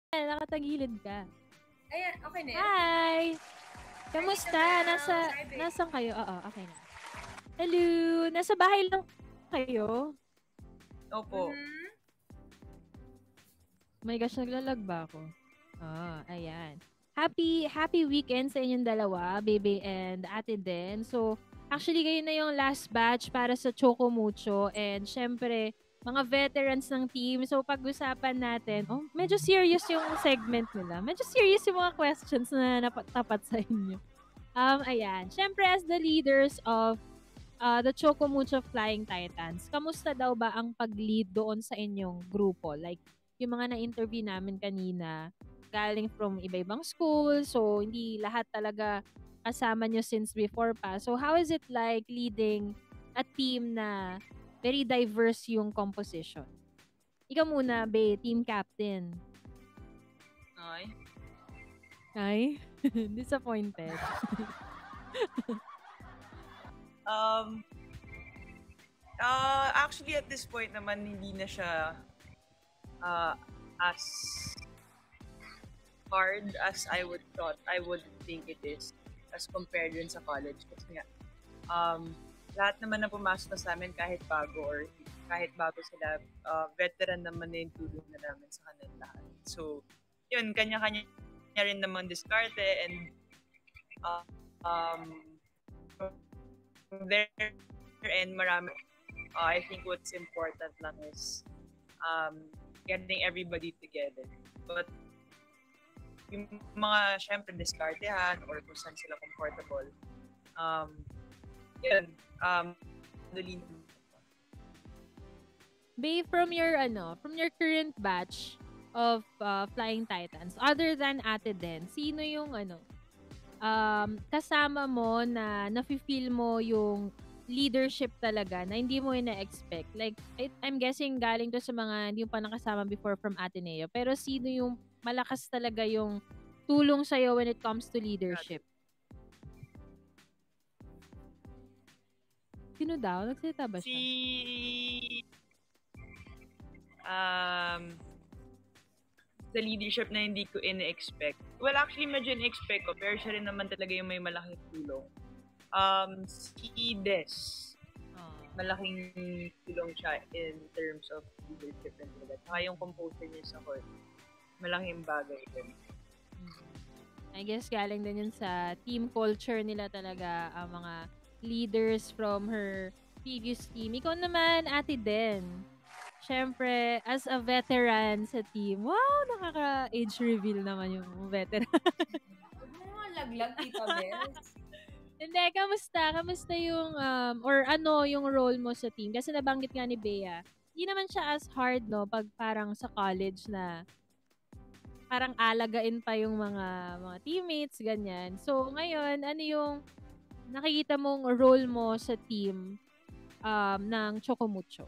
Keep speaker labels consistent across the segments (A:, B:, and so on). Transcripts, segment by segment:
A: nakatagilid ka.
B: Ayan, okay na yan?
A: Hi! Kamusta? Nasaan kayo? Oo, okay na. Hello! Nasa bahay lang kayo?
C: Opo.
A: My gosh, naglalag ba ako? Ayan. Happy weekend sa inyong dalawa, Bebe and Ate Den. So, actually, kayo na yung last batch para sa Choco Mucho. And syempre, mga veterans ng team. So, pag-usapan natin, medyo serious yung segment nila. Medyo serious yung mga questions na tapat sa inyo. Ayan. Syempre, as the leaders of the Choco Mucho Flying Titans, kamusta daw ba ang pag-lead doon sa inyong grupo? Like, yung mga na-interview namin kanina, galing from iba-ibang school, so hindi lahat talaga kasama nyo since before pa. So, how is it like leading a team na very diverse yung composition? Ikaw muna, Be, team captain. Ay? Disappointed.
C: Actually, at this point naman, hindi na siya as hard as I would think it is as compared dun sa college. Kasi nga, lahat naman na pumasok na sa amin kahit bago sila, veteran naman na yung tulong na namin sa kanila lahat. So, yun, kanya-kanya rin naman diskarte and from there and marami, I think what's important lang is getting everybody together. But yung mga, syempre, diskartehan or kung saan sila comfortable, yun, dali.
A: Babe, from your current batch of Flying Titans, other than Ate Den, sino yung kasama mo na nafe-feel mo yung leadership talaga na hindi mo ina-expect? Like, I'm guessing galing to sa mga hindi mo pa nakasama before from Ateneo. Pero sino yung malakas talaga yung tulong sa'yo when it comes to leadership? Sino daw? Nagsalita ba siya?
C: The leadership na hindi ko ina-expect. Well, actually, medyo ina-expect ko, pero siya rin naman talaga yung may malaking tulong. Si Des. Malaking tulong siya in terms of leadership and all that. Saka yung composure niya sa court. Malaking bagay din.
A: I guess galing din yun sa team culture nila talaga, ang mga leaders from her previous team. Ikaw naman, Ate Den. Syempre, as a veteran sa team, wow, nakaka-age reveal naman yung veteran.
B: Huwag mo nga laglag, Tita Bes.
A: Hindi, kamusta? Kamusta yung, or ano yung role mo sa team? Kasi nabanggit nga ni Bea, hindi naman siya as hard, no? Pag parang sa college na parang alagain pa yung mga teammates, ganyan. So, ngayon, ano yung nakikita mong role mo sa team ng Choco Mucho?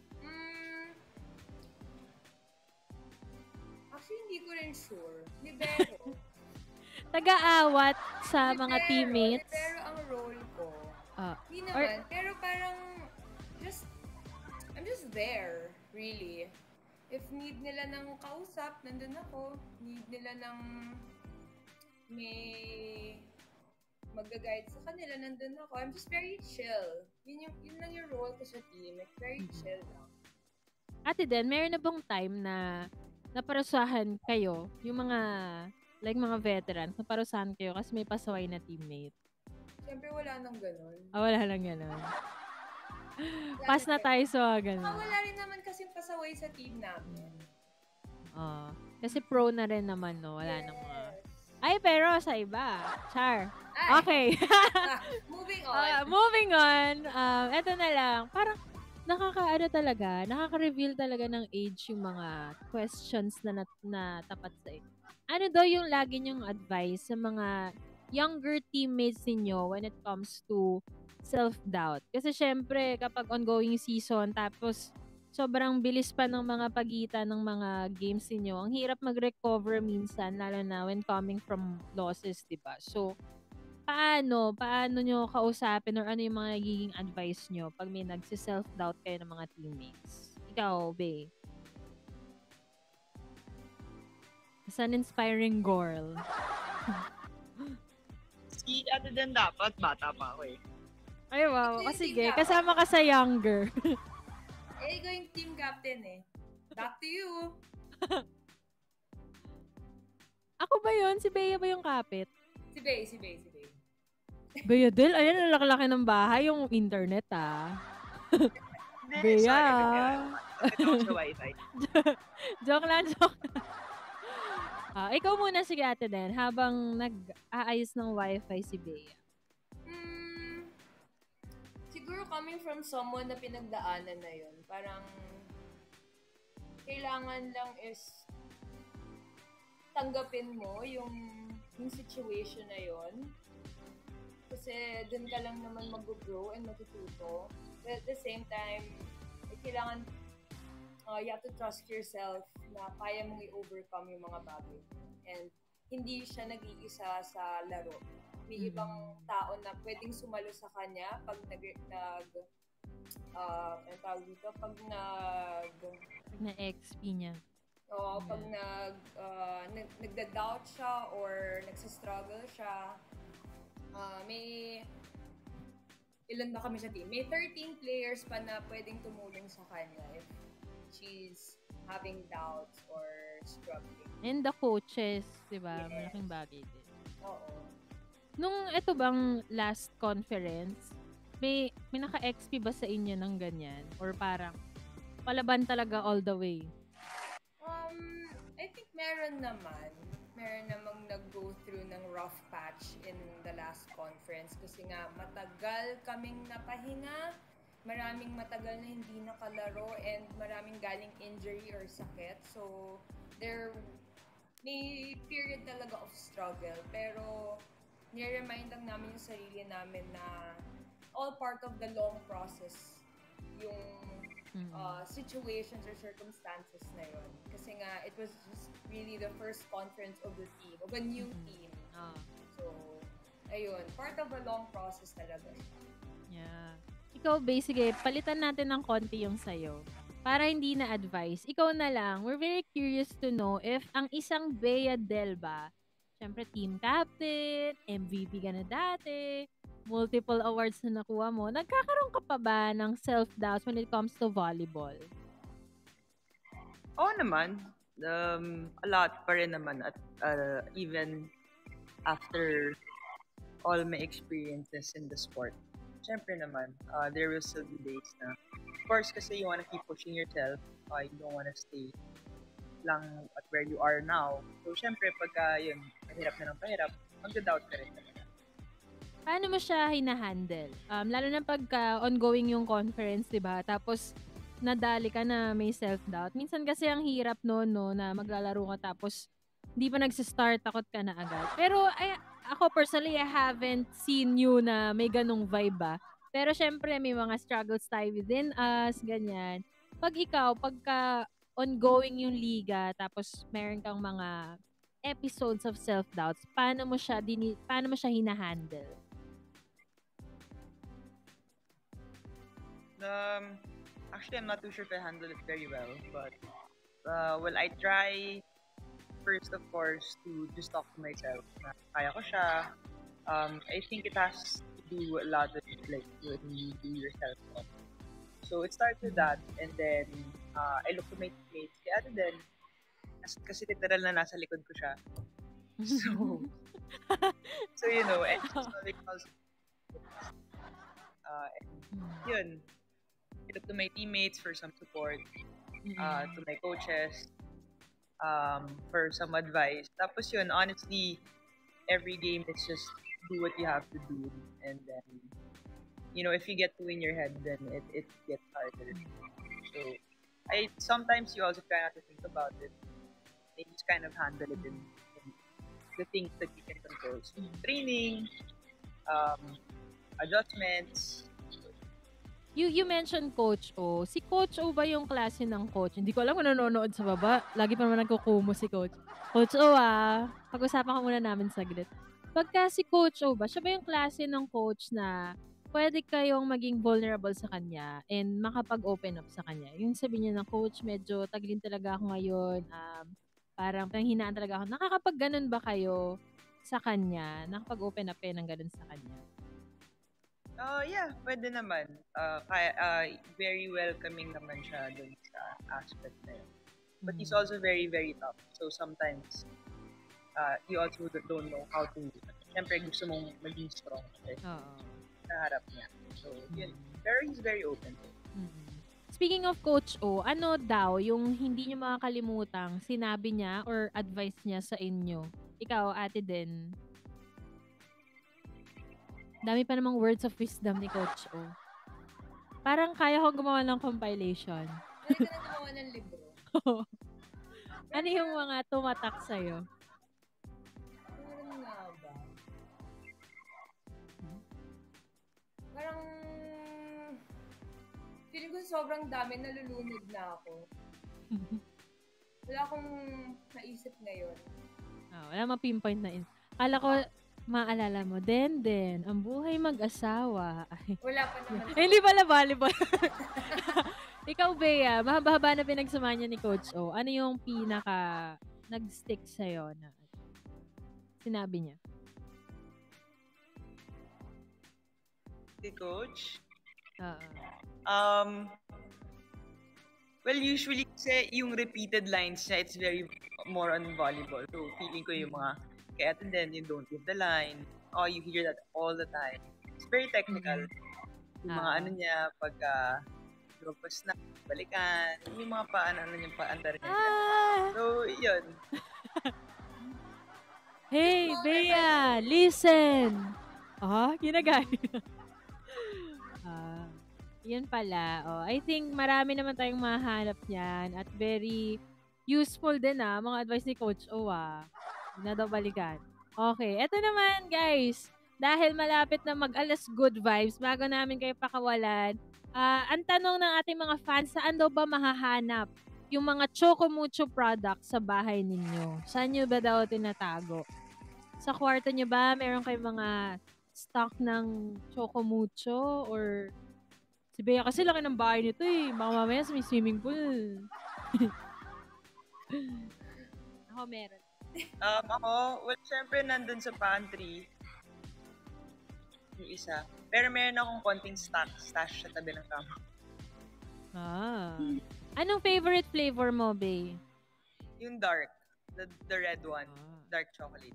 B: Actually, hindi ko rin sure. Libero.
A: Taga-awat sa mga teammates.
B: Libero ang role ko. Hindi naman. Pero parang, I'm just there, really. If need nila ng kausap, nandun ako. Need nila ng may mag-guide sa kanila, nandun ako. I'm just very chill. Yun lang yung role ko sa team. Like, very chill lang.
A: Ate Den, meron na bang time na naparusahan kayo, yung mga mga veterans, naparusahan kayo kasi may pasaway na teammate?
B: Siyempre, wala nang ganun.
A: Wala lang ganun. Pass na tayo sa ganun.
B: Wala rin naman kasi pasaway sa team namin.
A: Kasi pro na rin naman, no? Wala nang mga... Ay, pero sa iba. Char. Okay.
B: Moving on.
A: Moving on. Eto na lang. Parang nakaka-reveal talaga ng age yung mga questions na tapat sa inyo. Ano daw yung lagi niyong advice sa mga younger teammates ninyo when it comes to self-doubt? Kasi syempre, kapag ongoing season, tapos sobrang bilis pa ng mga pagitan ng mga games ninyo, ang hirap mag-recover minsan, lalo na when coming from losses, diba? So, paano nyo kausapin or ano yung mga nagiging advice nyo pag may nagsi-self-doubt kayo ng mga teammates? Ikaw, Be. as an inspiring girl?
C: Si Ate Den dapat, bata pa ako eh.
A: Ay, wow.
B: Ito yung
A: Sige,
B: team
A: kasama ka sa younger.
B: ikaw yung team captain eh. Back to you.
A: Ako ba yun? Si Bea ba yung kapit?
B: Si Bay.
A: Bea Del, ayan, ang laki-laki ng bahay, yung internet,
C: Hindi,
A: Bea.
C: Ito ako sa wifi.
A: Joke lang. Ikaw muna, sige Ate Den, habang nag-aayos ng wifi si Bea.
B: Siguro coming from someone na pinagdaanan na yun, parang kailangan lang is tanggapin mo yung situation na yun. Kasi dun ka lang naman mag-grow and matututo. But at the same time, kailangan you have to trust yourself na kaya mong i-overcome yung mga bagay. And hindi siya nag-iisa sa laro. May ibang tao na pwedeng sumalo sa kanya pag
A: na-XP niya.
B: Oo, pag nagda-doubt siya or nagsa-struggle siya. May ilan ba kami sa team? May 13 players pa na pwedeng tumulong sa kanya if she's having doubts or struggling.
A: And the coaches, di ba?
B: Yes.
A: Malaking bagay din.
B: Oo.
A: Nung ito bang last conference, may naka-XP ba sa inyo ng ganyan? Or parang palaban talaga all the way?
B: I think meron namang nag-go through ng rough patch in the last conference kasi nga matagal kaming napahinga, maraming matagal na hindi nakalaro and maraming galing injury or sakit. So, may period talaga of struggle. Pero, nire-remind lang namin yung sarili namin na all part of the long process yung situations or circumstances na yun. Kasi nga, it was just really the first conference of the team, of a new team. So, ayun, part of a long process talaga.
A: Yeah. Ikaw, basically, palitan natin ng konti yung sayo. Para hindi na advice, ikaw na lang, we're very curious to know if ang isang Bea Del ba, syempre team captain, MVP ka na dati, multiple awards na nakuha mo, nagkakaroon ka pa ba ng self-doubts when it comes to volleyball?
C: Oo naman. A lot pa rin naman at even after all my experiences in the sport. Siyempre naman, there will still be days na, of course, kasi you wanna keep pushing yourself. You don't wanna stay lang at where you are now. So, siyempre, pagka yun, pahirap na ng pahirap, mag-doubt ka rin talaga.
A: Paano mo siya hinahandle? Lalo na pagka ongoing yung conference, diba? Tapos, nadali ka na may self-doubt. Minsan kasi ang hirap no, na maglalaro ka tapos hindi pa nagsistart, takot ka na agad. Pero, ako personally, I haven't seen you na may ganong vibe ba. Pero syempre, may mga struggles tayo within us, ganyan. Pagka ongoing yung liga, tapos meron kang mga episodes of self-doubts, paano mo siya hinahandle?
C: Actually, I'm not too sure if I handle it very well, but I try first, of course, to just talk to myself. Kaya ko siya. I think it has to do a lot with like when you do your self-talk. So it starts with that, and then I look to my teammates. Kaya then, kasi literal na nasa likod ko siya. So you know, and just because and yun, I look to my teammates for some support, to my coaches, for some advice. Tapos yun, honestly, every game it's just do what you have to do, and then you know, if you get to in your head, then it gets harder. So sometimes you also try not to think about it. You just kind of handle it in the things that you can control. So, training, adjustments.
A: You mentioned Coach O. Si Coach O ba yung klase ng coach? Hindi ko alam kung nanonood sa baba. Lagi pa naman nagkukumo si Coach. Coach O pag-usapan ka muna namin saglit. Pagka si Coach O ba, siya ba yung klase ng coach na pwede kayong maging vulnerable sa kanya and makapag-open up sa kanya? Yung sabi niya na, Coach, medyo tagilin talaga ako ngayon. Parang panghinaan talaga ako. Nakakapag-ganon ba kayo sa kanya? Nakapag-open up kayo ng ganon sa kanya?
C: Yeah, pwede naman. Very welcoming naman siya dun sa aspect na yun. But he's also very, very tough. So sometimes, you also don't know how to, siyempre gusto mong maging strong sa harap niya. So, yun. Pero he's very open.
A: Speaking of Coach O, ano daw yung hindi niyo makakalimutang sinabi niya or advice niya sa inyo? Ikaw, Ate Den. Dami pa namang words of wisdom ni Coach O. Parang kaya ko gumawa ng compilation.
B: Kaya ka na gumawa ng libro.
A: Ano yung mga tumatak sa'yo?
B: Parang nga ba? Parang feeling ko sobrang dami, nalulunod na ako. Wala akong naisip ngayon.
A: Wala ma-pinpoint na. Kala ko, maalala mo, Den, ang buhay mag-asawa. Ay.
B: Wala pa naman.
A: Hindi pala volleyball. Ikaw, Bea, mahaba-haba na pinagsamahan niya ni Coach O. Ano yung pinaka nag-stick sa'yo na sinabi niya?
C: Si Coach?
A: Oo.
C: Well, usually kasi yung repeated lines niya, it's very more on volleyball. So, feeling ko yung mga kaya then you don't give the line. Oh, you hear that all the time. It's very technical. Yung mga ano niya, pagka drogpas na, balikan, yung mga paano niya, paandar niya. So, yun.
A: Hey, Bea, listen! Ginagaya. Yun pala. I think marami naman tayong mahanap niyan at very useful din mga advice ni Coach O. Na daw balikan. Okay, eto naman guys. Dahil malapit na mag-alas good vibes, bago namin kayo pakawalan, ang tanong ng ating mga fans, saan daw ba mahahanap yung mga Choco Mucho products sa bahay ninyo? Saan nyo ba daw tinatago? Sa kwarto nyo ba, meron kayong mga stock ng Choco Mucho? Or si Bea kasi laki ng bahay nito baka mamaya sa may swimming pool. Ako meron.
C: Ako, well, syempre nandun sa pantry yung isa. Pero meron akong konting stash sa tabi ng kama.
A: Anong favorite flavor mo, Bea?
C: Yung dark. The red one. Dark chocolate.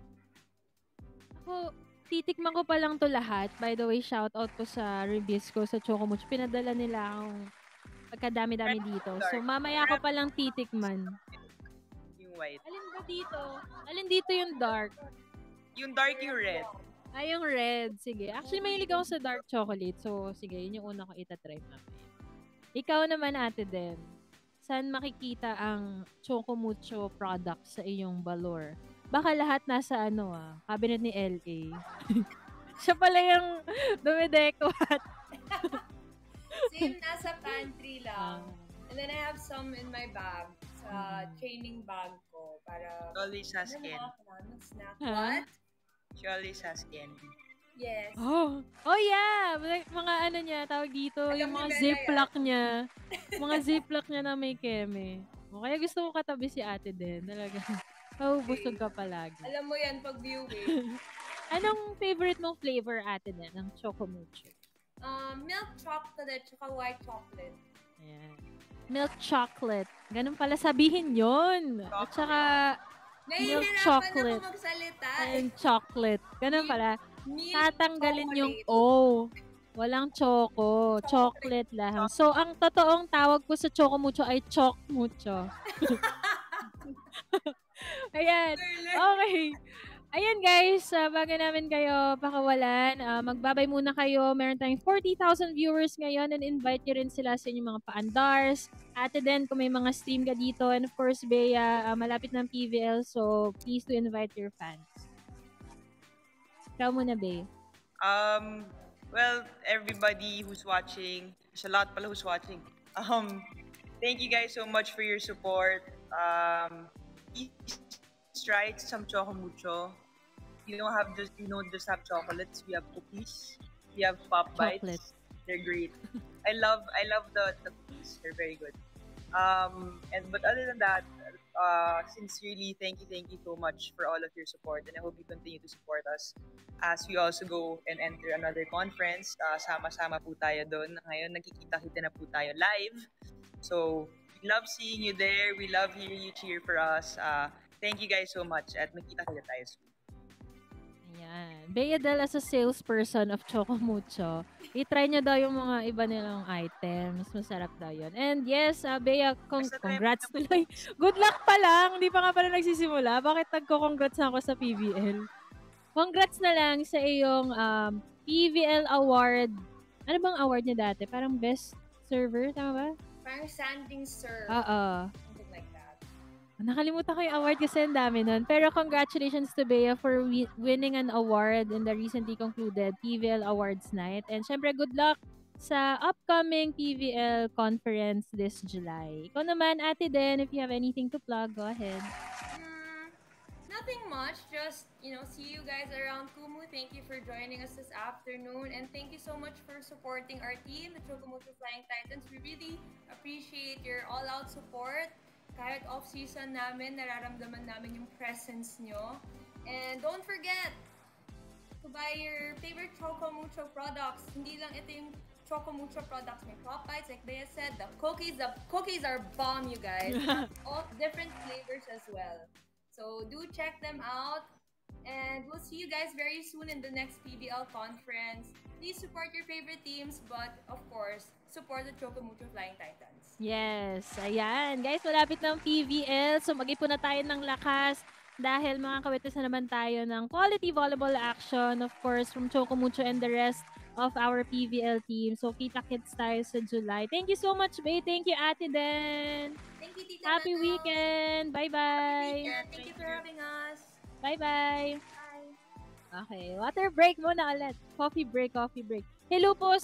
A: Ako, titikman ko pa lang to lahat. By the way, shout out ko sa reviews ko sa Choco Mucho. Pinadala nila akong pagkadami-dami dito. So, mamaya ko pa lang titikman.
C: White.
A: Alin ba dito? Alin dito yung dark?
C: Yung dark, yung red.
A: Yung red. Sige. Actually, mahilig ako sa dark chocolate. So, sige. Yun yung una ko itatry mamaya. Ikaw naman, Ate Den. Saan makikita ang Choco Mucho products sa iyong Balor? Baka lahat nasa cabinet ni LA. Siya pala yung dumidekwat.
B: Same, nasa pantry lang. And then I have some in my bag. Sa training bag ko para
C: always has candy.
B: Snack. What?
C: She always has candy.
B: Yes.
A: Oh yeah! Mga ano niya, tawag dito, yung mga ziplock niya. Mga ziplock niya na may keme. Kaya gusto ko katabi si Ate Den. Talaga. Busog ka palagi.
B: Alam mo yan pag viewing.
A: Anong favorite mong flavor, Ate Den, ng Choco Mucho?
B: Milk chocolate tsaka white chocolate.
A: Ayan. Milk chocolate. Ganun pala sabihin yon. At saka milk chocolate.
B: Ako magsalita.
A: And chocolate. Ganun pala. Tatanggalin yung O. Walang choco. Chocolate lang. So, ang totoong tawag ko sa Choco Mucho ay Choc Mucho. Ayan. Okay. Ayan guys, bago namin kayo pakawalan, magbabay muna kayo. Meron tayong 40,000 viewers ngayon and invite nyo rin sila sa inyong mga paandars. Ate Den, kung may mga stream ka dito. And of course, Bea, malapit ng PVL, so please to invite your fans. Ikaw muna, Bea.
C: Well, everybody who's watching, there's a lot pala who's watching. Thank you guys so much for your support. Please try some Choco Mucho. You don't just have chocolates. We have cookies. We have pop bites. They're great. I love the cookies. They're very good. But other than that, sincerely, thank you so much for all of your support, and I hope you continue to support us as we also go and enter another conference. Sama-sama po tayo doon. Ngayon, nagkikita-kita na po tayo live. So, we love seeing you there. We love hearing you cheer for us. Thank you guys so much at magkita-kita tayo soon.
A: Ayan. Bea Del as a salesperson of Choco Mucho, i-try nyo daw yung mga iba nilang items. Masarap daw yun. And yes, Bea, congrats tuloy. Good luck pa lang. Hindi pa nga pala nagsisimula. Bakit nagko-congrats na ako sa PVL? Congrats na lang sa iyong PVL award. Ano bang award niya dati? Parang best server, tama ba?
B: Parang sanding serve.
A: Oo.
B: Something like that.
A: Nakalimutan ko yung award kasi ang dami nun. Pero congratulations to Bea for winning an award in the recently concluded PVL Awards Night. And syempre, good luck sa upcoming PVL conference this July. Ikaw naman, Ate Den, if you have anything to plug, go ahead.
B: Nothing much, just, see you guys around Kumu. Thank you for joining us this afternoon, and thank you so much for supporting our team, the Choco Mucho Flying Titans. We really appreciate your all-out support. Kahit off-season namin, nararamdaman namin yung presence nyo. And don't forget to buy your favorite Choco Mucho products. Hindi lang ito yung Choco Mucho products. May pop bites, like Bea said. The cookies are bomb, you guys. All different flavors as well. So do check them out, and we'll see you guys very soon in the next PBL conference. Please support your favorite teams, but of course, support the Choco Mucho Flying Titans.
A: Yes, ayan. Guys, malapit ng PVL, so mag-ipon na tayo ng lakas dahil mga kawitis na naman tayo ng quality volleyball action, of course, from Choco Mucho and the rest of our PVL team. So, kita-kits tayo sa July. Thank you so much, Bea. Thank you, Ate Den.
B: Thank you, Tita
A: Happy
B: Mano.
A: weekend. Bye-bye.
B: Happy weekend. Thank you for having us.
A: Bye-bye.
B: Bye.
A: Okay, water break muna ulit. Coffee break. Hello po